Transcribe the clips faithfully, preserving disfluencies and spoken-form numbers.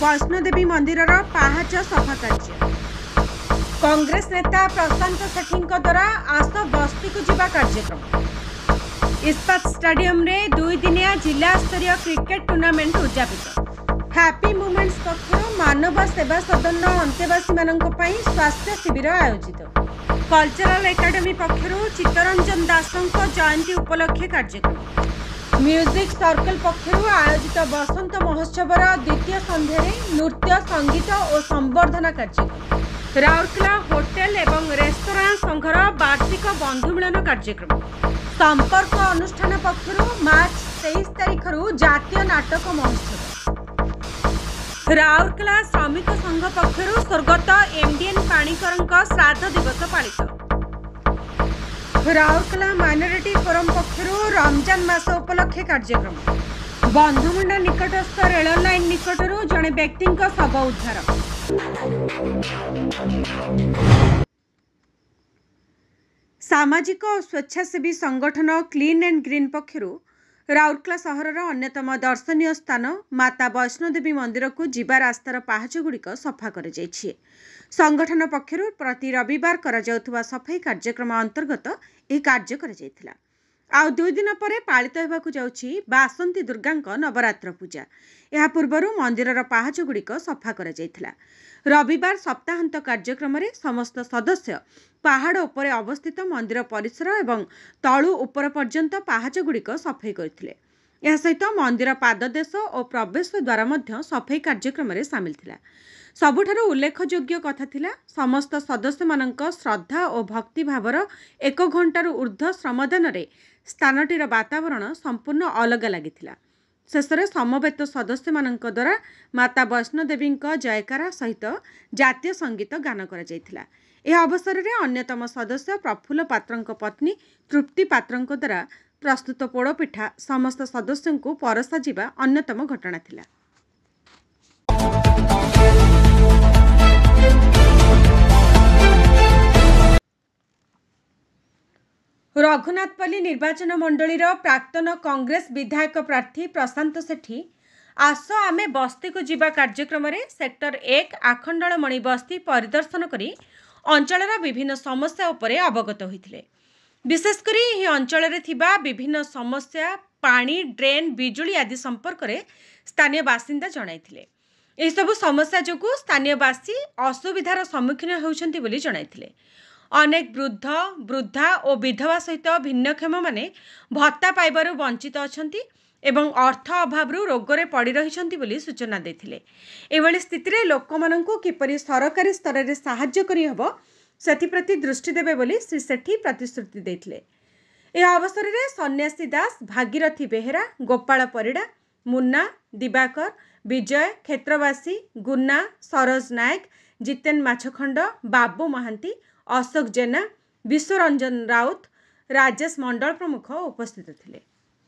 वैष्णोदेवी मंदिर पाहाच सफा कार्य। कांग्रेस नेता प्रशांत सेठी द्वारा आस बस्ती को जीवा कार्यक्रम। इस्पात स्टेडियम रे दुई दिनिया जिला स्तरीय क्रिकेट टूर्नामेंट उद्यापित। हैप्पी मोमेंट्स पक्षर मानव सेवा सदन अंतेवासी मानक पई स्वास्थ्य शिविर आयोजित। कल्चरल एकेडमी पक्षर चित्तरंजन दासों जयंती उपलक्षे कार्यक्रम। म्यूजिक सर्कल पक्षर आयोजित बसंत महोत्सव द्वितीय संध्यारे नृत्य संगीत और संवर्धना कार्यक्रम। राउरकेला होटेल एवं रेस्तरां संघर वार्षिक बंधु मिलन कार्यक्रम। संपर्क अनुष्ठान पक्षर मार्च तेईस तारीख जातीय नाटक महोत्सव। राउरकेला श्रमिक संघ पक्षर स्वर्गत एमडीएन पाणीकर श्राद्ध दिवस पालित। राउरकेला माइनॉरिटी फोरम पक्षर रमजान मास उपलक्षे कार्यक्रम। बंधमुंडा निकटस्थ रेल लाइन निकटर जड़े व्यक्ति शव उद्धार। सामाजिक और स्वेच्छासेवी संगठन क्लीन एंड ग्रीन पक्षर राउरकेला सहर अन्यतम दर्शनीय स्थान माता वैष्णोदेवी मंदिर को जीवा रास्तार पाहाचगुड़िक सफा कर संगठन पक्षर प्रति रविवार करा जाउथुवा सफाई कार्यक्रम अंतर्गत यह कार्य करा जायथिला। आउ दुई दिन पर पालित होगाकू जाउछि बासंती दुर्गा नवरात्र पूजा। यह पूर्वर मंदिरर पाहाचगुड़िक सफा करा जायथिला। रविवार सप्ताहांत कार्यक्रम रे समस्त सदस्य पहाड़ उपरे अवस्थित मंदिर परिसर एवं तळु उपर पर्यंत पाहाचगुड़िक सफाई करथिले। यह सहित मंदिर पाददेश और प्रवेश द्वार मध्य सफाई कार्यक्रम रे सामिल थिला। सबुठारु उल्लेखयोग्य कथा थिला समस्त सदस्य मानक श्रद्धा और भक्ति भावर एक घंटार ऊर्ध्व श्रमदान रे स्थानटीर वातावरण संपूर्ण अलग लगिथिला। शेषरे समवेत सदस्य मानक द्वारा माता वैष्णोदेवी जयकारा सहित जातीय संगीत गान करा जायथिला। यह अवसर में अन्यतम सदस्य प्रफुल्ल पात्र पत्नी तृप्ति पात्र द्वारा प्रस्तुत पोड़पिठा समस्त सदस्यों को परसा जिबा अन्यतम घटना थिला। रघुनाथपल्ली निर्वाचन मंडलीर प्राक्तन कांग्रेस विधायक प्रार्थी प्रशांत सेठी आस आमे बस्ती को जीवा कार्यक्रम रे सेक्टर एक आखंडलमणि बस्ती परिदर्शन करी अंचलर विभिन्न समस्या उपरे अवगत होइथिले। विशेषकर यह अंचल रे थिबा विभिन्न समस्या पानी ड्रेन बिजुली आदि संपर्क में स्थानीय बासिंदा जणाइथिले। एही सबु समस्या जोगु स्थानीयवासी असुविधार सम्मुखीन होउछन्ति बोली जणाइथिले। अनेक वृद्ध वृद्धा और विधवा सहित भिन्नक्षम माने भत्ता पाइबारु वंचित अछन्ति एवं अर्थ अभाव रोगरे पड़ी रहिछन्ति बोली सूचना देथिले। एभली स्थिति रे लोकमानंकु किपरि सरकारी स्तर रे सहाय्य करि हबो सेथिप्रति दृष्टि देबे बोली श्री सेठी प्रतिश्रुति देथिले। ए अवसर रे सन्यासी दास भागीरथी बेहेरा गोपाल परिड़ा मुन्ना दिवाकर विजय क्षेत्रवासी गुन्ना सरोज नायक जितेन माछखंड बाबू महांती अशोक जेना विश्वरंजन राउत राजेश मंडल प्रमुख उपस्थित थिले।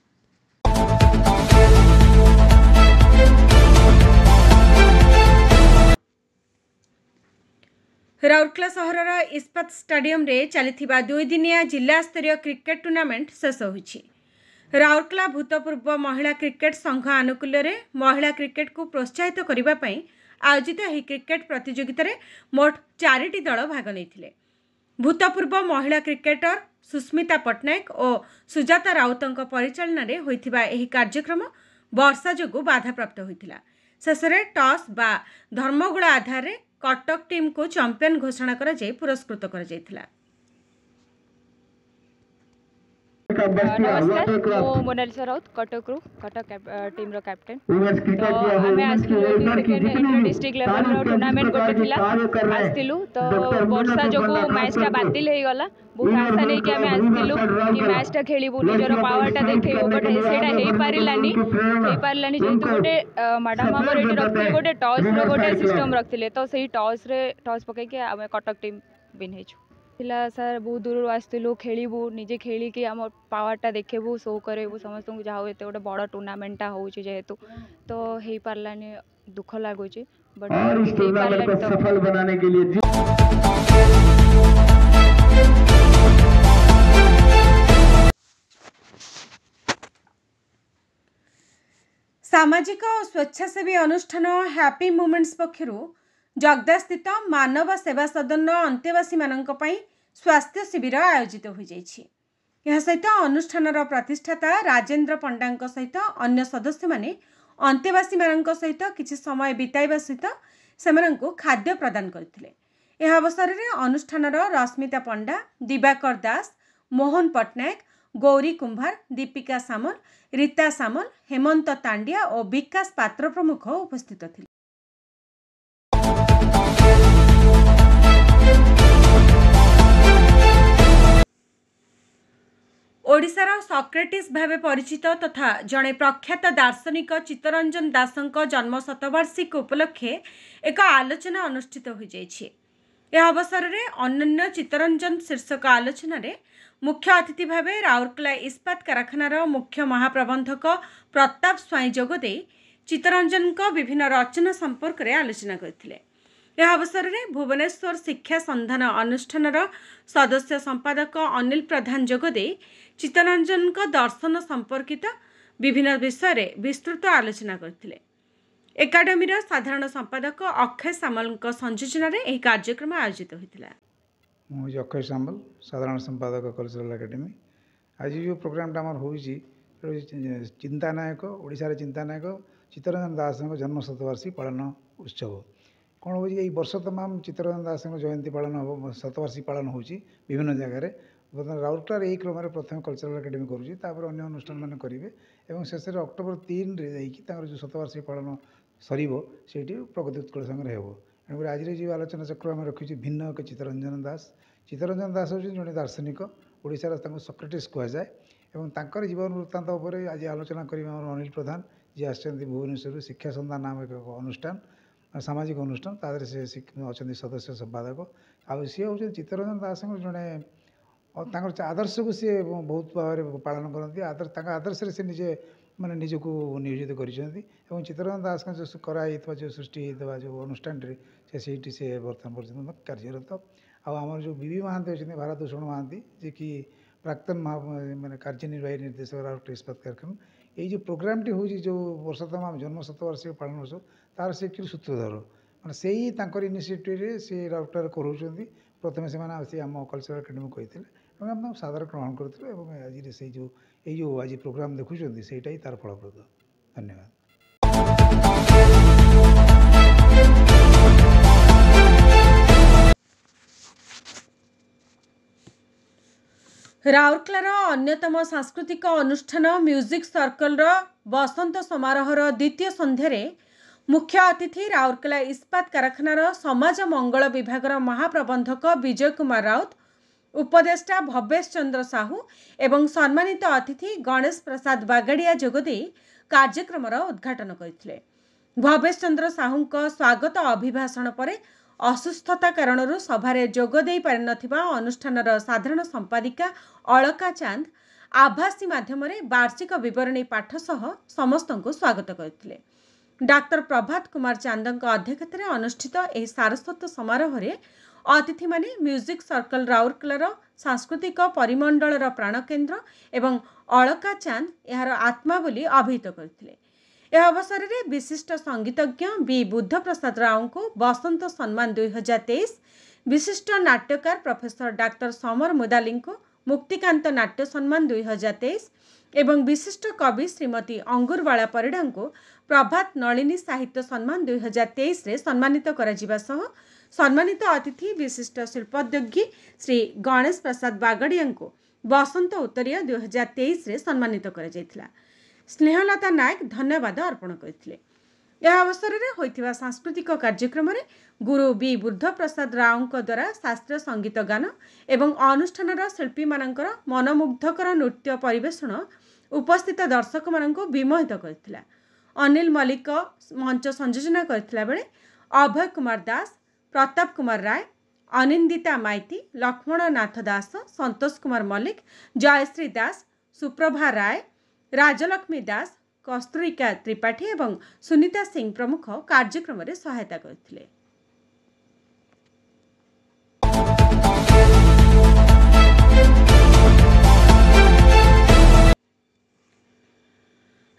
राउरकेला सहरर इस्पात स्टेडियम रे चलिथिबा दुई दिनिया जिला स्तरीय क्रिकेट टूर्नामेंट शेष होइछि। राउरकेला भूतपूर्व महिला क्रिकेट संघ आनुकूल्य रे महिला क्रिकेट को प्रोत्साहित करिबा पई आयोजित एही क्रिकेट प्रतियोगिता रे मोट चारिटी दल भाग नैथिले। भूतपूर्व महिला क्रिकेटर सुस्मिता पट्टनायक और सुजाता राउतों परिचालन में होइथिबा एही कार्यक्रम वर्षा जोगु बाधा प्राप्त होइथिला। शेषरे टॉस बा धर्मगुड़ा आधार रे कटक टीम को चैंपियन घोषणा करा जाय पुरस्कृत करा जायथिला। नमस्कार, मो मोनालिसा राउत कटक रु कटक टीम रो कैप्टन। तो आमे आसलु डिस्ट्रिक्ट लेवल रो टूर्नामेंट गोटे थिला आसतिलु तो वर्षा जोगु मैचटा बातिल हे गला। बहुत आशा नै कि आमे आसतिलु कि मैचटा खेलिबु निजर पावरटा देखैबु बट सेटा हेई पारिलानी हेई पारिलानी जेतु गोटे मैडम हमर एटी रखले गोटे टॉस रो गोटे सिस्टम रखथिले तो सेही टॉस रे टॉस पकै के आमे कटक टीम विन हेछु। सर बहुत दूर आसलु खेलू निजे खेलिकी आम पावरटा देखबू शो करेबू समस्त को जहाँ एत गोटे बड़ टूर्नामेंटा हो जेहेतु तो हो पारानी दुख लगुच बट सफल बनाने के लिए सामाजिक और स्वेच्छासेवी अनुष्ठान हैप्पी मोमेंट्स पक्षरु जगदा स्थित मानव सेवा सदन अंतेवासी मानक पई स्वास्थ्य शिविर आयोजित हो जाइछि। यह सहित अनुष्ठान प्रतिष्ठाता राजेंद्र पंडा सहित अन्य सदस्य माने अंतेवासी मानक सहित किछि समय बिताइबा सहित सेमानंकु खाद्य प्रदान करथिले। यह अवसर में अनुष्ठान रश्मिता पंडा, दिवाकर दास, मोहन पट्टनायक, गौरी कुंभार, दीपिका सामल, रीता सामल, हेमंत तांडिया और विकास पात्र प्रमुख उपस्थित थे। ओडिशार सॉक्रेटिस भावे परिचित तथा जड़े प्रख्यात दार्शनिक चित्तरंजन दासଙ୍କ जन्म शतवार्षिक उपलक्षे एक आलोचना अनुष्ठित हो जाइछि। यह अवसर में अनन्य चित्तरंजन शीर्षक आलोचना रे मुख्य अतिथि भावे राउरकेला इस्पात कारखानार मुख्य महाप्रबंधक प्रताप स्वाई जोगदे चित्तरंजन विभिन्न रचना संपर्क में आलोचना करथिले। यह अवसर में भुवनेश्वर शिक्षा संधान अनुष्ठान सदस्य संपादक अनिल प्रधान जोगदे चित्तरंजन दर्शन संपर्कित विभिन्न विषय में विस्तृत आलोचना करथिले। एकाडेमी साधारण संपादक अक्षय सामल संयोजन में कार्यक्रम आयोजित होता। मुझे अक्षय सामल साधारण संपादक कल्चरल एकेडमी। आज जो प्रोग्राम आम हो चिंतानायक ओडिशार चिंतानायक चित्तरंजन दास जन्म शतवार्षिक पालन उत्सव कौन हो वर्ष तमाम चित्तरंजन दास जयंती पालन हम शतवार्षिक पालन हो विभिन्न जगार राउरकेलार यही क्रम प्रथम कल्चरल एकेडमी करुँपर अन्य अनुष्ठान मैंने करेंगे और शेष अक्टोबर तीन जो शतवार्षिक पालन सर से प्रगति उत्कल संगे हो। तेणुक आज जो आलोचना चक्र आम रखी भिन्न चित्तरंजन दास चित्तरंजन दास हूँ जड़े दार्शनिक ओडिशार सॉक्रेटिस कहुए और जीवन वृत्तांत आज आलोचना करेंगे अनिल प्रधान जी आसछन्ति भुवनेश्वर शिक्षा संधान नाम एक अनुष्ठान सामाजिक अनुष्ठान तादर से अच्छा सदस्य संपादक आ सी हूँ चित्तरंजन दास जड़े आदर्श को सी बहुत भाव पालन करती आदर्श आदर्श से निजे माने निजक नियोजित कर चित्तरंजन दास जो कराई जो सृष्टि जो अनुष्ठान से सही से बर्तमान पर्यटन कार्यरत आमर जो बीबी महांती अच्छे भारत भूषण महांती जी कि प्राक्तन महा माने कार्यनिर्वाही निर्देशक राउरकेला इस्पात कारखाना ये जो प्रोग्राम टी हूँ जो वर्ष तमाम जन्म शतवार्षिक पालन वर्ष तार से एक्चुअली सूत्रधर मैंने से ही इनिशिएटिव से राउरकेला कर प्रथम से आम कल्चरल एकेडमी कही आम सादर ग्रहण करते आज से जो ये जो आज प्रोग्राम देखुं से तार फलप्रद। धन्यवाद। राउरकेलार अन्यतम सांस्कृतिक अनुष्ठान म्यूजिक सर्कल बसंत समारोहर द्वितीय संध्यारे मुख्य अतिथि राउरकेला इस्पात कारखानार समाज मंगल विभागर महाप्रबंधक विजय कुमार राउत, उपदेष्टा भवेश चंद्र साहू एवं सम्मानित अतिथि गणेश प्रसाद बागड़िया जोगदे कार्यक्रम उद्घाटन करथिले। भवेश चंद्र साहू स्वागत अभिभाषण पर असुस्थता कारण सभारे जोगदे पारिनथिबा अनुष्ठानर साधारण संपादिका अलका चांद आभासी माध्यम वार्षिक विवरणी पाठ सह समस्तଙ୍କୁ स्वागत करथिले। डाक्टर प्रभात कुमार चांदଙ୍କ अध्यक्षतार अनुष्ठित एही सारस्वत समारोह रे अतिथि माने म्यूजिक सर्कल राउरकेलार सांस्कृतिक परिमंडलर प्राणकेन्द्र एवं अलका चांद यार आत्मा बोली अभिहित करथिले। यह अवसर में विशिष्ट संगीतज्ञ बी बुद्ध प्रसाद राव को बसंत सम्मान दुई हजार तेईस, विशिष्ट नाट्यकार प्रोफेसर डाक्टर समर मुदाली को मुक्तिकांत नाट्य सम्मान दुई हजार तेईस एवं विशिष्ट कवि श्रीमती अंगुरवाला परिडा को प्रभात नलिनी साहित्य सम्मान दुई हजार तेईस रे सम्मानित करा जिबा सह सम्मानित अतिथि विशिष्ट शिल्पोद्योगी श्री गणेश प्रसाद बागड़िया को बसंत उत्तरीय दुई हजार तेईस रे सम्मानित करा जायथिला। स्नेहलता नायक धन्यवाद अर्पण करथिले। यह अवसर में होइथिबा सांस्कृतिक कार्यक्रम में गुरु बी बुद्ध प्रसाद राव द्वारा शास्त्रीय संगीत गान एवं अनुष्ठानर शिल्पी मानकर मनमुग्धकर नृत्य परिवेषण उपस्थित दर्शक मानक विमोहित करथिला। अनिल मल्लिक मंच संयोजना करथिला बेले अभय कुमार दास, प्रताप कुमार राय, अनिंदिता माइती, लक्ष्मण नाथ दास, संतोष कुमार मल्लिक, जयश्री दास, सुप्रभा राय, राजलक्ष्मी दास, कस्तूरिका त्रिपाठी एवं सुनीता सिंह प्रमुख कार्यक्रम में सहायता करथिले।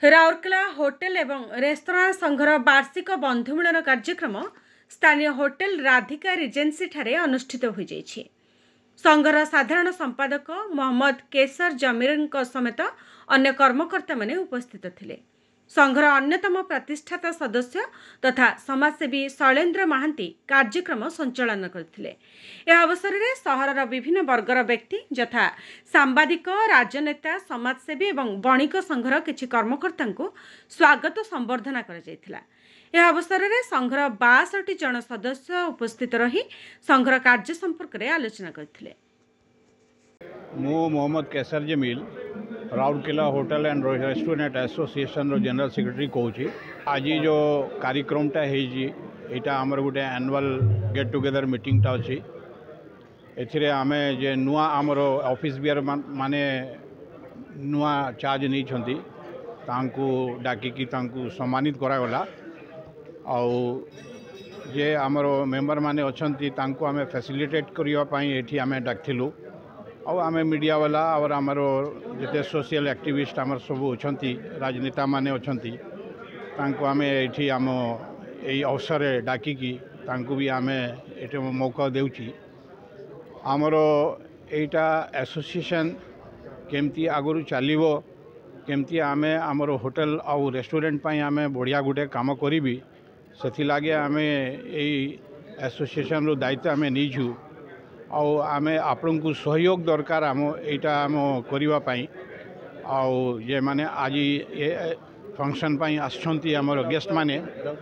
राउरकेला होटेल एवं रेस्तरां संघर वार्षिक बंधुमिलन कार्यक्रम स्थानीय होटेल राधिका रिजेन्सी ठारे अनुष्ठित हो जाइछि। संघर साधारण संपादक मोहम्मद केसर जमीर समेत अन्य कर्मकर्ता माने उपस्थित थिले। संघर अन्यतम प्रतिष्ठाता सदस्य तथा समाजसेवी शैलेन्द्र महांती कार्यक्रम संचालन करथिले। यह अवसर में सहरर विभिन्न वर्गर व्यक्ति यथा सांबादिक, राजनेता, समाजसेवी एवं बणिक संघर किछि कर्मकर्ता को स्वागत संबर्धना कर जायथिला। यह अवसर में संघर बासठ जन सदस्य उपस्थित रही संघर कार्य संपर्क में आलोचना करथिले। मु Mohammad Kesar Jamil Rourkela hotel and restaurant association रो जनरल सेक्रेटरी कहूँ। आज जो कार्यक्रमटा होता आमर गोटे एनुअल गेट टुगेदर मीटिंगटा अच्छी एथिरे आमे जे नुआ आमर ऑफिस बियर माने नुआ चार्ज नहीं छंती तांकु डाकिकी तांकु सम्मानित करागला। आउ जे आमर मेंबर माने अछंती तांकु आमे फैसिलिटेट करिया पई एठी आमे डाकथिलु। और आम मीडिया वाला और आमर जिते सोशल एक्टिविस्ट आमर सब अच्छा राजनेता माने अच्छा तांको आमे एठी आम यही अवसर डाकिकी तांको भी आमे एटे मौका देउची। आमर एटा एसोसिएशन केमती आगु चलो केमती आमे आमर होटल और रेस्टोरेंट पाई आमे बढ़िया गुटे काम करी से लगे आमे यही एसोसिएशन रो दायित्व आमे नीचु। आउ आमे आपन को सहयोग दरकार आम एटा आम करिवा पई। आउ जे माने आज ये फंक्शन पई आछंती हमर गेस्ट माने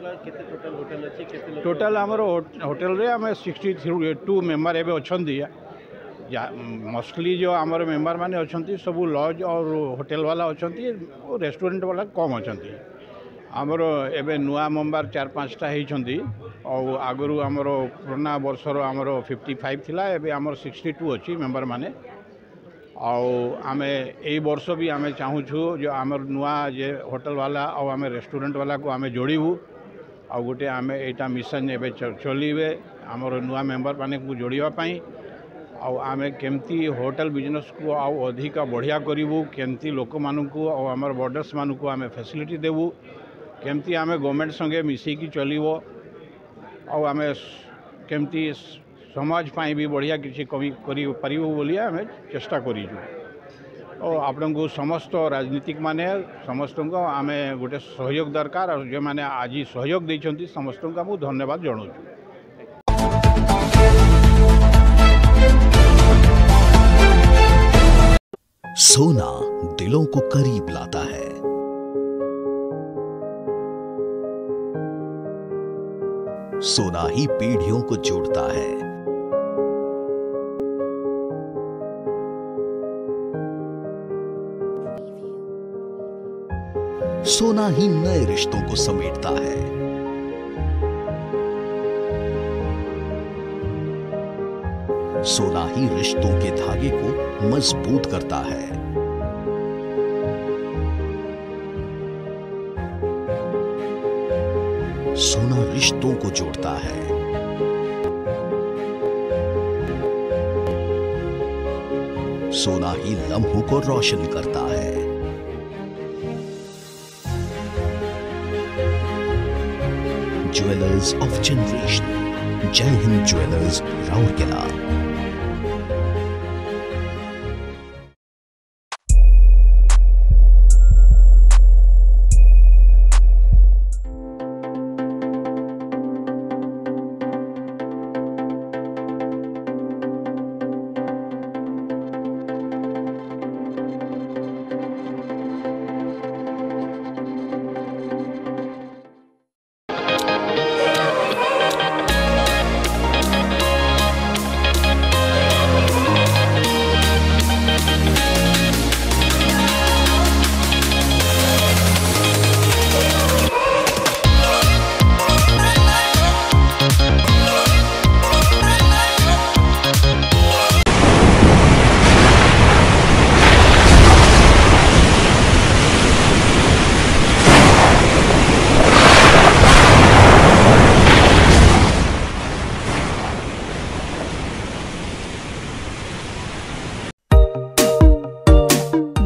टोटल हमर होटल रे आमे सिक्सटी टू मेंबर एबे अछंती। मोस्टली जो आमर मेंबर माने अछंती सब लॉज और होटल वाला अछंती और रेस्टोरेंट वाला कम अछंती। आमर एबे नुआ मेंबर चार पाँचटा होती और आगु आमर पुराना वर्षर आमर फिफ्टी फाइव थिला एबे आमर सिक्सटी टू अच्छी मेंबर माने। आमे यही वर्ष भी आमे चाहूँ जो आमर नुआ जे होटल वाला और आमे रेस्टोरेंट वाला को आमे जोड़ू आ गोटे आमे एटा मिशन एबे चलिबे आमर नुआ मेंबर माने को जोड़ापी। आमे केमती होटल बिजनेस को आउ अधिक बढ़िया करूँ केमती लोक मानू और आमर बॉर्डर्स मानू आमे फैसिलिटी देवु केमती आमे गवर्नमेंट संगे मिसिकी चलिबो और आमे केमती समाज पाई भी बढ़िया किसी कमी करी पारिबो बोली आमे चेष्टा करिजु। और आपन को समस्त राजनीतिक माने समस्त को आमे गोटे सहयोग दरकार और जे माने आज सहयोग दैछंती समस्त को मु धन्यवाद जणाउछु। सोना दिलों को करीब लाता है। सोना ही पीढ़ियों को जोड़ता है। सोना ही नए रिश्तों को समेटता है। सोना ही रिश्तों के धागे को मजबूत करता है। सोना रिश्तों को जोड़ता है। सोना ही लम्हों को रोशन करता है। Jewellers of generation, Jai Hind jewellers, Rourkela.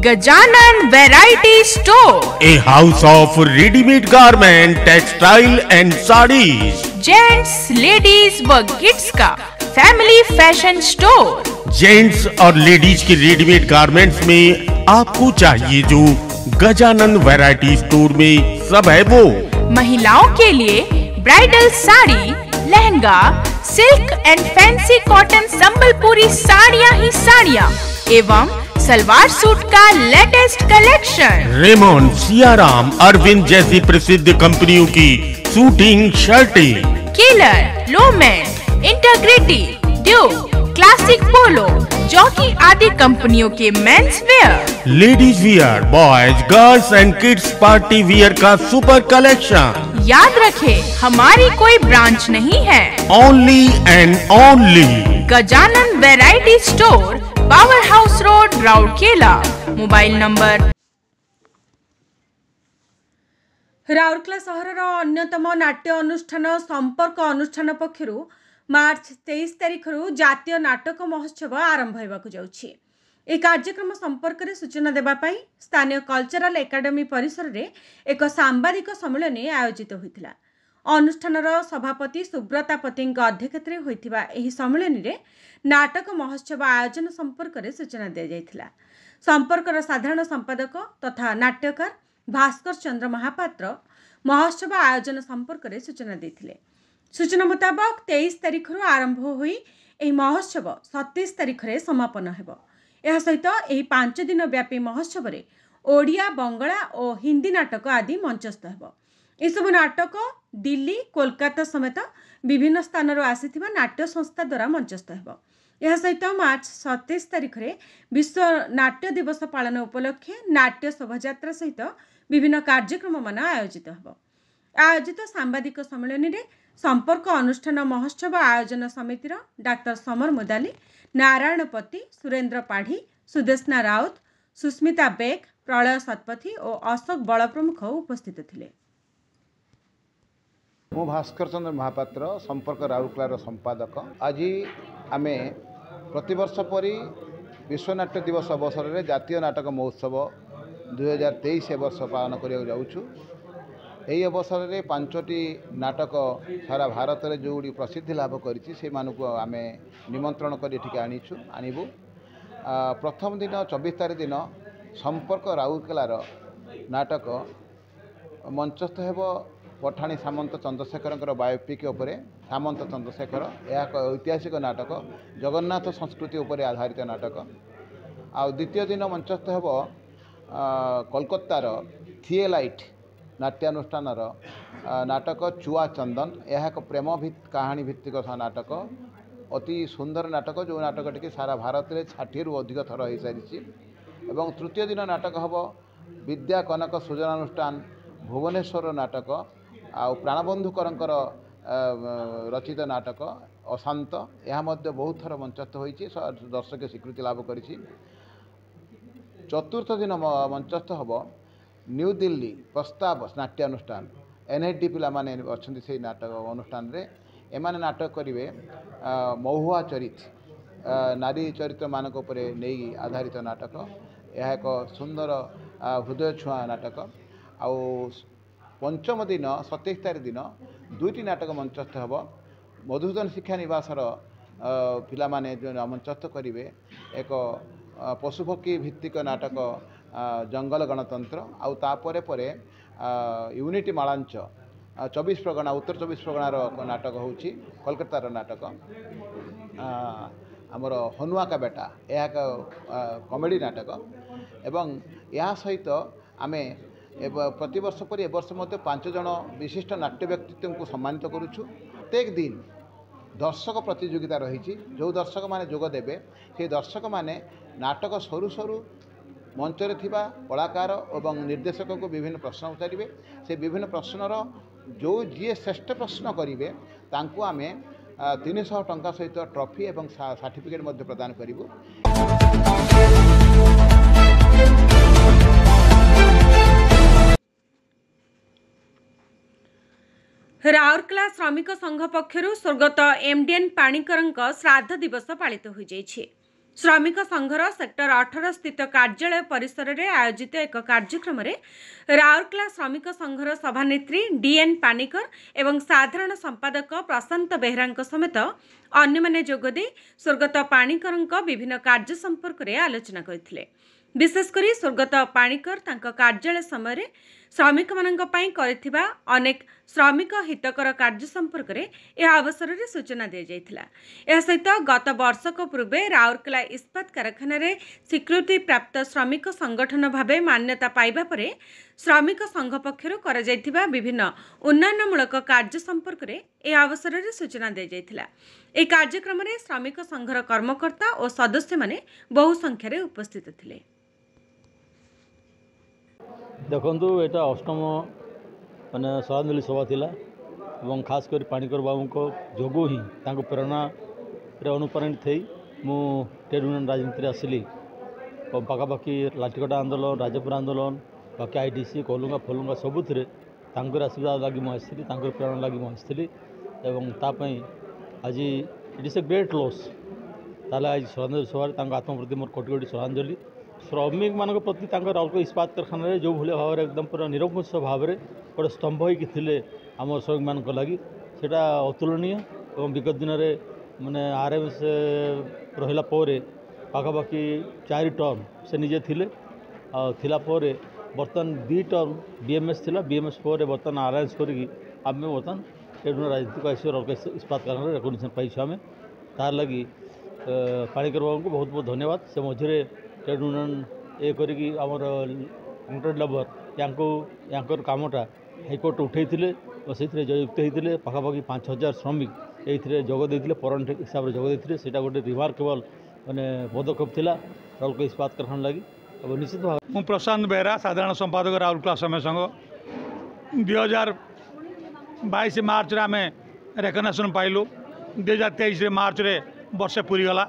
Gajanan Variety Store, A house of ready-made garment, textile and sarees. Gents ladies व किड्स का फैमिली फैशन स्टोर, जेंट्स और लेडीज के रेडीमेड गारमेंट्स में आपको चाहिए जो गजानन वैरायटी स्टोर में सब है वो। महिलाओं के लिए bridal sari, lehenga, silk and fancy cotton Sambalpuri साड़ियाँ ही साड़ियाँ एवं सलवार सूट का latest collection. Raymond, Siyaram, Arvind जैसी प्रसिद्ध कंपनियों की शूटिंग शर्टें, केलर, लोमेन, integrity, Duke, classic polo, Jockey आदि कंपनियों के men's wear, ladies wear, boys, girls and kids party wear का सुपर कलेक्शन। याद रखें, हमारी कोई ब्रांच नहीं है, only and only Gajanan variety store, power house road, Rourkela. Mobile number. Rourkela सहरर अन्यतम नाट्य अनुष्ठान संपर्क अनुष्ठान पक्षर मार्च तेईस तारिख जातीय नाटक महोत्सव आरंभ होगाकू जाउछि। ए कार्यक्रम संपर्क में सूचना देवाई स्थानीय कल्चरल एकाडेमी परिसर में एक सांबादिक सम्मेलन आयोजित होता। अनुष्ठानर सभापति सुब्रता पति अध्यक्षत होता सम्मेलन में नाटक महोत्सव आयोजन संपर्क में सूचना दी जाइथिला। संपर्कर साधारण संपादक तथा नाट्यकार भास्कर चंद्र महापात्र महोत्सव आयोजन संपर्क में सूचना देथिले। सूचना मुताबक तेईस तारिख आरंभ होई एही महोत्सव सत्ताईस तारिख रे समापन हेबो। यह सहित एही पांच दिन व्यापी महोत्सव रे ओडिया, बंगला और हिंदी नाटक आदि मंचस्थ हेबो। एसबु नाटक दिल्ली, कोलकाता समेत विभिन्न स्थान आसीथिबा नाट्य संस्था द्वारा मंचस्थ हेबो। यह सहित मार्च सत्ताईस तारिख रे विश्व नाट्य दिवस पालन उपलक्षे नाट्य शोभायात्रा सहित विभिन्न कार्यक्रम मान आयोजित हेबो। आयोजित सांबादिक सम्मेलन में संपर्क अनुष्ठान महोत्सव आयोजन समितिर डाक्टर समर मुदाली, नारायण पति, सुरेंद्र पाढ़ी, सुदेशना राउत, सुस्मिता बेग, प्रलय शतपथी और अशोक बल प्रमुख उपस्थित थिले। मु भास्कर चंद्र महापात्र संपर्क राउरकेलार संपादक। आज आम प्रतिवर्ष परी विश्वनाट्य दिवस अवसर में जातीय नाटक महोत्सव दुई हजार तेईस वर्ष पालन करने जाऊँ। यही अवसर में पांचटी नाटक सारा भारत में जो प्रसिद्धि लाभ करें निमंत्रण कर आनीचु आनबू। प्रथम दिन चौबीस तारीख दिन संपर्क राउरकेलार नाटक मंचस्थ हेब पठाणी सामंत चंद्रशेखर बायोपिक उपरे सामंत चंद्रशेखर। यह एक ऐतिहासिक नाटक, जगन्नाथ संस्कृति उपर आधारित नाटक। आ द्वितीय दिन मंचस्थ हेब कोलकातार थिएलाइट नाट्यानुष्ठान नाटक चुआ चंदन। यह एक प्रेम भित कहानी भित्तिक नाटक, अति सुंदर नाटक जो नाटक टी सारा भारत में षाठी रु अधिक थर हो सारी। एवं तृतीय दिन नाटक हम विद्या कनक सृजनानुष्ठान भुवनेश्वर नाटक आ प्राणबंधुकर रचित नाटक अशांत। यह बहुत थर मंचस्थ हो दर्शक स्वीकृति लाभ कर। चतुर्थ दिन मंचस्थ हम न्यू दिल्ली प्रस्ताव नाट्यानुष्ठान एनएचडी पिला माने अच्छे से नाटक अनुष्ठान रे एमाने नाटक करेंगे महुआ चरित नारी चरित्र मानक उपरे नहीं आधारित नाटक। यह एक सुंदर हृदय छुआ नाटक। आउ पंचम दिन सत्ताईस तारीख दिन दुईटी नाटक मंचस्थ हेब। मधुसूदन शिक्षा निवासर पिला माने जो मंचस्थ करेंगे एक पशुपक्षी भित्तिक नाटक जंगल गणतंत्र। आउ तापरे परे यूनिटी मालांच चौबीस प्रगणा उत्तर चौबीस प्रगणार नाटक होची कोलकातार नाटक आमर हनुआ का बेटा। यह एक कॉमेडी नाटक एवं या सहित आमे प्रति वर्ष पर ए वर्ष मध्य पांच जन विशिष्ट नाट्य व्यक्तित्व को सम्मानित करुछु। प्रत्येक दिन दर्शक प्रतियोगिता रही जो दर्शक माने जोग देबे से दर्शक माने नाटक सरू सरू मंचरे थिबा कलाकार और निर्देशक को विभिन्न प्रश्न पचारे। से विभिन्न प्रश्नर जो जी श्रेष्ठ प्रश्न करेंगे तांको आमे तीन सौ टंका सहित ट्रॉफी एवं सर्टिफिकेट मध्य प्रदान करूँ। राउरकेला श्रमिक संघ पक्षर स्वर्गत एमडीएन पाणिकर श्राद्ध दिवस पालित हो जाइछे। श्रमिक संघर सेक्टर अठारह स्थित कार्यालय परिसर में आयोजित एक कार्यक्रम में राउरकेला श्रमिक संघर सभानेत्री डीएन पानिकर एवं साधारण संपादक प्रशांत बेहरा समेत अन्य माने जोगदे स्वर्गत पानिकर विभिन्न कार्य संपर्क में आलोचना करथिले। विशेषकर स्वर्गत पानिकर तांका कार्यालय समय श्रमिक मानक पई करथिबा अनेक श्रमिक हितकर कार्य संपर्क में यह अवसर में सूचना दी जाइथिला। यह सहित गत वर्षक पूर्वे राउरकेला इस्पात कारखाना रे स्वीकृति प्राप्त श्रमिक संगठन भावे मान्यता पाइबा परे श्रमिक संघ पक्षरु करा जाइथिबा विभिन्न उन्नयनमूलक कार्य संपर्क में यह अवसर में सूचना दी जाइथिला। एह कार्यक्रम में श्रमिक संघर कर्मकर्ता और सदस्य माने बहु संख्यार उपस्थित थिले। देखु यहाँ अष्टम माने श्रद्धांजलि सभा थिला एवं खास कर पानिकर बाबू को जोगु ही तांको प्रेरणा रे अनुप्राणित थी मु ट्रेड यूनियन राजनीति आसली। पाखापाखि लाठीकटा आंदोलन राजपुर आंदोलन बाकी आईटीसी कोलुंगा फोलुंगा सबुथिरे तांकर आशीर्वाद लगी मु आसली तांकर प्रेरणा लगी मु आसली एवं तापई आज it is a great loss. ताले आज श्रद्धांजलि सभा तांको आत्म प्रति मोर कोटि कोटि श्रद्धांजलि। श्रमिक मान प्रति राउरकेला इस्पात कारखाना जो भाई भाव एकदम पूरा निरंकुश भाव में गोटे स्तंभ होगी थे आम श्रमिक मान लगी सेटा अतुलनीय और विगत दिन में माने आरएमएस रहा पाखापाखि चार टर्म से निजे थिले थिला परे बर्तमान दी टर्म बीएमएस थिला बीएमएस पर बर्तमान आलायंस करी आम बर्तमान ट्रेड यूनियन राजनीति आसी राउरकेला इस्पात कारखाना रेकग्निशन पाइछु आम तार लगी पानिकर बाबू को बहुत बहुत धन्यवाद। से मझे ट्रेड यूनियन ये करी आमर कॉन्ट्रैक्ट लेबर यांकर कामटा हाईकोर्ट उठे और से जयुक्त होते पाखापाखि पाँच हजार श्रमिक ये जोगदे परंट हिसाब से जोगदे से गोटे रिमार्केबल माने पदक्षेप थिला राउरकेला इस्पात कारखाना लगी। और निश्चित भाव मु प्रशांत बेहरा साधारण संपादक राउरकेला समय संघ दुई हजार बैश मार्च रे आम रेकग्निशन पाइलु दुई हजार तेईस मार्च रे वर्षे पूरीगला।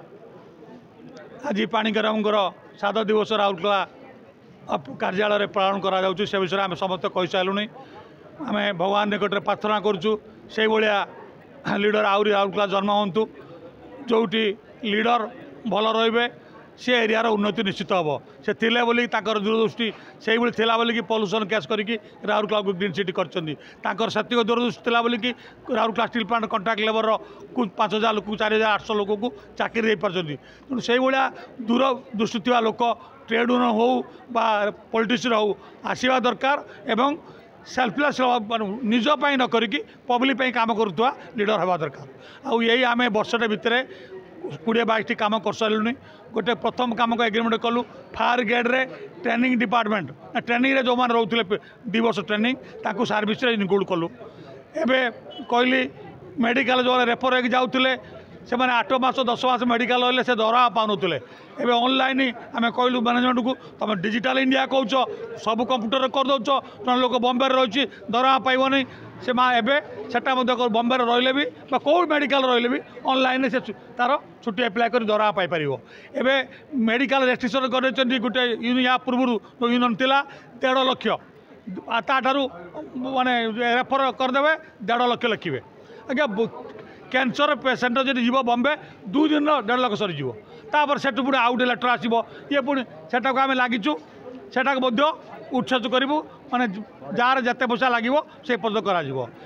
आज पानिकर सात दिवस राउरकेला कार्यालय पालन करा जाउछु से विषय आम समस्त कहि सारूँ। आम भगवान निकट में प्रार्थना करुचु से भाया लीडर आउरी राउरकेला जन्म होंतु जोटी लीडर भल रे से एरियार उन्नति निश्चित हम से थिले बोली ताकर दूरदृष्टि से भाई थिला बोली कि पॉल्यूशन केस करिकी राउरकेला को ग्रीन सिटी करछंती ताकर सत्य दूरदृष्टि थिला बोली कि Rourkela steel plant contract labour कुछ पाँच हजार लोक चार हजार आठ सौ लोक को चाकरी दे पारछंती। तेणु से भाया दूरदृष्टि थिबा लोक ट्रेड यूनियन हो बा पॉलिटिशियन हो आसीबा दरकार एवं सेल्फलेस निज पाई न करिकी पब्लिक पाई काम करुवा लीडर हवा दरकार। आउ यही आम वर्षटे भितर कोड़े बाईस काम कर सारूँ। गोटे प्रथम काम को एग्रीमेंट कलु फायर गेट रे ट्रेनिंग डिपार्टमेंट ट्रेनिंग रे जो मैंने रोते दी वर्ष ट्रेनिंग ताकू सर्विस इनक्लूड कलु। एवं कहली मेडिकल जो रेफर हो जाते से मैंने आठ मास दस मास मेडिकल रही से दरहा पाते एवं ऑनलाइन आम कहलु मैनेजमेंट को तुम डिजिटल इंडिया कौच सब कंप्यूटर कर दौच जन लोक बम्बे रही दरहा पाइबनी से माँ एवं बम्बे रही भी कौ मेडिकल रही भी ऑनलाइन से तार छुट्टी एप्लाय कर दरहा पाइपर। एवं मेडिकल रेस्ट्रिक्शन कर गोटे या पूर्व जो यूनियन थिला डेढ़ लक्ष ताठू माने रेफर करदे डेढ़ लक्ष लिखे आज्ञा कैंसर पेसेंट जब जीव बम्बे दुई दिन डेढ़ लक्ष सरीज तापर से पुणी आउ गए लेटर आसो ये पुणी से आम लगिचु से उत्सर्ग करूँ माने जार जिते पैसा लगे से पद कर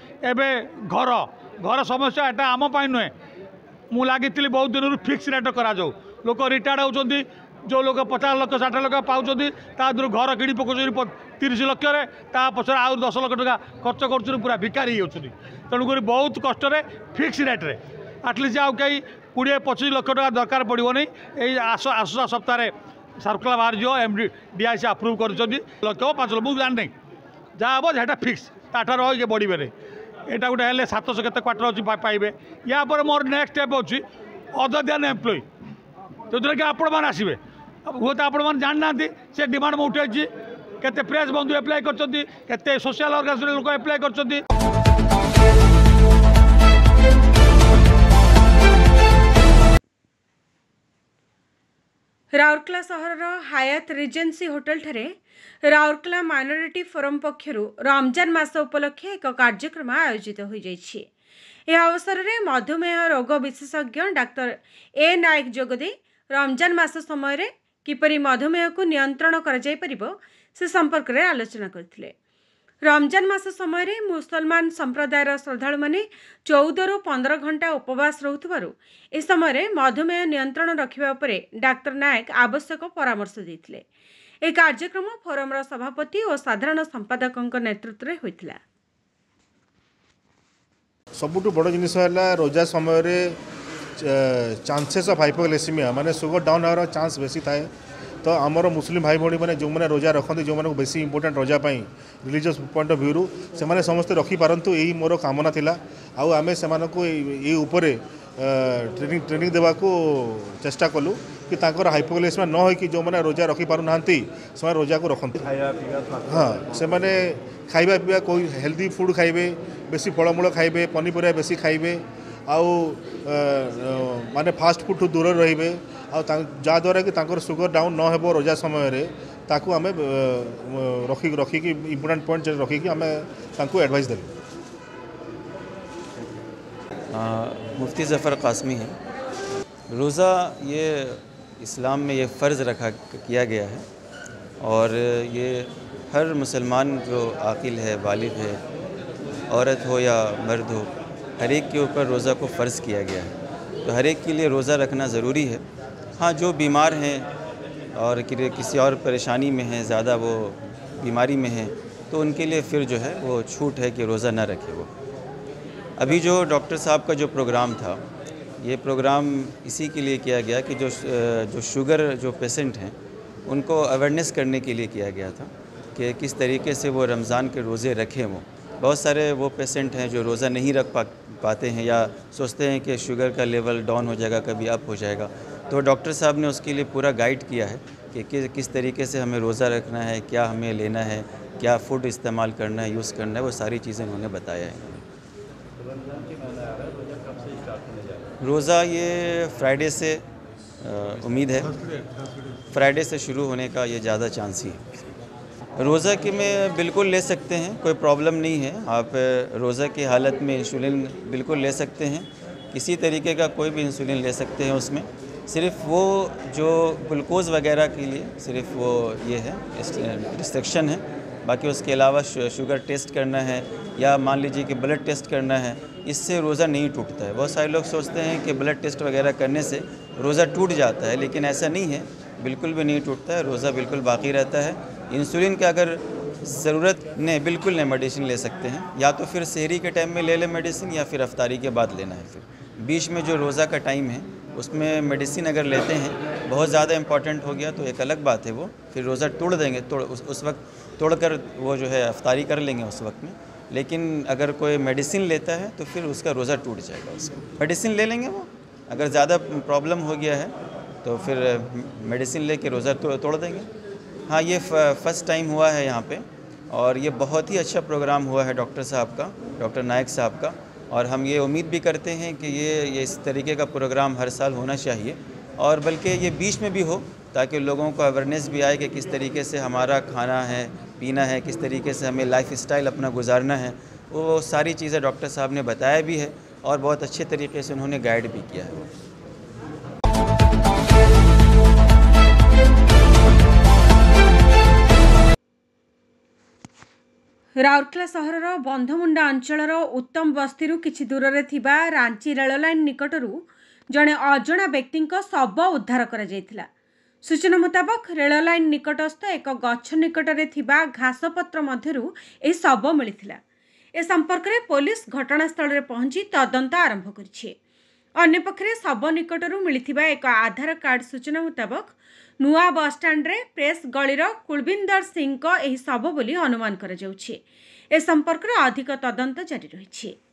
घर घर समस्या एटा आम नुहे मु लगी बहुत दिन फिक्स रेट करा जाऊ लोक रिटायर्ड होती जो लोग पचास लक्ष षाठ लक्ष पाँच तादर घर किणी पकाउं तीस लक्ष पचर आउ दस लक्ष टका खर्च कर पूरा भिकारी होती। तेणुक बहुत कष्ट फिक्स रेट रे आटलिस्ट आउ कहीं कोड़े पचिश लक्ष टका दरकार पड़ोनी यही आस आसुसा सप्ताह सर्कुलर बाहर जो M D D I C approve कर लक्ष पाँच लक्ष मुझे जानी जहाँ हम से फिक्स ताठार ये बढ़े यहाँ गोटे हेल्ले सात सौ के क्वार्टर अच्छी पाइबे या मोर नेक्स्ट स्टेप अच्छी अदर देन एम्प्लॉय जो कि आपण मैंने आसवे हुए तो आपण मैंने जाना से डिमांड में उठाई केते प्रेस बंधु एप्लाय करते सोशल ऑर्गेनाइजेशन लोक एप्लाय कर। राउरकेला सहर हायात रिजेन्सी होटेल ठारे राउरकेला माइनॉरिटी फोरम पक्षरु रमजान मास उपलक्षे एक कार्यक्रम आयोजित हो जाइछि। यह अवसर में मधुमेह रोग विशेषज्ञ डाक्टर ए नायक जोगदे रमजान मास समय किपरि मधुमेह को नियंत्रण कर जाई परिबो से संपर्क में आलोचना करथिले। रमजान मास समय मुसलमान संप्रदायर श्रद्धालु माने चौदह रु पंद्रह घंटा उपवास रहुथबारु ए समय मधुमेह नियंत्रण रखिबा उपरे डाक्टर नायक आवश्यक परामर्श देथिले। ए कार्यक्रम फोरमर सभापति और साधारण संपादक नेतृत्व में होइथिला। सबुठु बड़ जिनिस है रोजा समय चांसेस ऑफ हाइपोग्लाइसेमिया माने सुगर डाउन होवार चांस बेसी थाए। तो आमर मुस्लिम भाई भाई मैंने जो मैंने रोजा रखते जो मैंने बेसी इंपोर्टेंट रोजा रिलीजियस पॉइंट ऑफ व्यू से मैंने समस्ते रखिपारतु यही मोर कामना थिला। आउ आमे सेमानकु ये उपरे ट्रेनिंग ट्रेनिंग देवा को चेष्टा कलु कि तांकर हाइपोग्लाइसेमिया न हो कि जो मैंने रोजा रखी पारु नांती से रोजा को रखते। हाँ से मैंने खाइबा पीवा कोई हेल्दी फूड खाइबे, बेसी फलमूल खाइबे, पनीपरिया बेसी खाइबे, आउ माने फास्ट फूड दूर रहिबे, जहाँद्वारा कि तांकर सुगर डाउन न हो रोजा समय रे ताकू आमे रखी रखिकी इम्पोर्टेंट पॉइंट रखिकी आमे तांकू एडवाइस देलु। मुफ्ती ज़फ़र कासमी है। रोज़ा ये इस्लाम में ये फ़र्ज़ रखा किया गया है और ये हर मुसलमान जो आकिल है, बालिग है, औरत हो या मर्द हो, हर एक के ऊपर रोज़ा को फ़र्ज़ किया गया है। तो हर एक के लिए रोज़ा रखना ज़रूरी है। हाँ, जो बीमार हैं और किसी और परेशानी में हैं, ज़्यादा वो बीमारी में हैं, तो उनके लिए फिर जो है वो छूट है कि रोज़ा ना रखे वो। अभी जो डॉक्टर साहब का जो प्रोग्राम था, ये प्रोग्राम इसी के लिए किया गया कि जो जो शुगर जो पेशेंट हैं उनको अवेयरनेस करने के लिए किया गया था कि किस तरीके से वो रमज़ान के रोज़े रखें। वो बहुत सारे वो पेशेंट हैं जो रोज़ा नहीं रख पा पाते हैं या सोचते हैं कि शुगर का लेवल डाउन हो जाएगा, कभी अप हो जाएगा। तो डॉक्टर साहब ने उसके लिए पूरा गाइड किया है कि कि किस तरीके से हमें रोज़ा रखना है, क्या हमें लेना है, क्या फ़ूड इस्तेमाल करना है, यूज़ करना है, वो सारी चीज़ें उन्होंने बताया है। रोज़ा ये फ्राइडे से उम्मीद है फ्राइडे से शुरू होने का ये ज़्यादा चांस ही है। रोज़ा के में बिल्कुल ले सकते हैं, कोई प्रॉब्लम नहीं है। आप रोज़ा की हालत में इंसुलिन बिल्कुल ले सकते हैं, किसी तरीके का कोई भी इंसुलिन ले सकते हैं। उसमें सिर्फ वो जो ग्लूकोज़ वगैरह के लिए सिर्फ वो ये है रिस्ट्रिक्शन है, बाकी उसके अलावा शुगर टेस्ट करना है या मान लीजिए कि ब्लड टेस्ट करना है, इससे रोज़ा नहीं टूटता है। बहुत सारे लोग सोचते हैं कि ब्लड टेस्ट वगैरह करने से रोज़ा टूट जाता है, लेकिन ऐसा नहीं है, बिल्कुल भी नहीं टूटता है, रोज़ा बिल्कुल बाकी रहता है। इंसुलिन का अगर ज़रूरत नहीं, बिल्कुल नहीं, मेडिसिन ले सकते हैं, या तो फिर सहरी के टाइम में ले लें मेडिसिन या फिर अफ्तारी के बाद लेना है। फिर बीच में जो रोज़ा का टाइम है उसमें मेडिसिन अगर लेते हैं, बहुत ज़्यादा इंपॉर्टेंट हो गया तो एक अलग बात है, वो फिर रोज़ा तोड़ देंगे, तोड़ उस, उस वक्त तोड़कर वो जो है अफ्तारी कर लेंगे उस वक्त में। लेकिन अगर कोई मेडिसिन लेता है तो फिर उसका रोज़ा टूट जाएगा। उसको मेडिसिन ले लेंगे, वो अगर ज़्यादा प्रॉब्लम हो गया है तो फिर मेडिसिन लेके रोज़ा तो, तोड़ देंगे। हाँ, ये फर्स्ट टाइम हुआ है यहाँ पे और ये बहुत ही अच्छा प्रोग्राम हुआ है डॉक्टर साहब का, डॉक्टर नायक साहब का, और हम ये उम्मीद भी करते हैं कि ये ये इस तरीके का प्रोग्राम हर साल होना चाहिए और बल्कि ये बीच में भी हो, ताकि लोगों को अवेयरनेस भी आए कि किस तरीके से हमारा खाना है, पीना है, किस तरीके से हमें लाइफ स्टाइल अपना गुजारना है। वो सारी चीज़ें डॉक्टर साहब ने बताया भी है और बहुत अच्छे तरीके से उन्होंने गाइड भी किया है। राउरकेला सहरर बंधमुंडा अंचलर उत्तम बस्ती किछि दूर रे थिबा रांची रेल लाइन निकटरू जड़े अजणा व्यक्ति शव उद्धार करा जायथिला। सूचना मुताबक रेल लाइन निकटस्थ एक गछ निकटरे थिबा घासपत्र मध्यरू ए शव मिलिथिला। ए संपर्क में पुलिस घटनास्थल में पहुंची तदंत आरंभ करिछि। अन्य पक्षरे शव निकटरू मिलिथिबा एक आधार कार्ड सूचना मुताबक नुआ बस स्टैंड रे प्रेस गलीर कुलबिंदर सिंह को एही शव बोली अनुमान करा जाउछि। ए संपर्क में अधिक तदंत जारी रहिछि।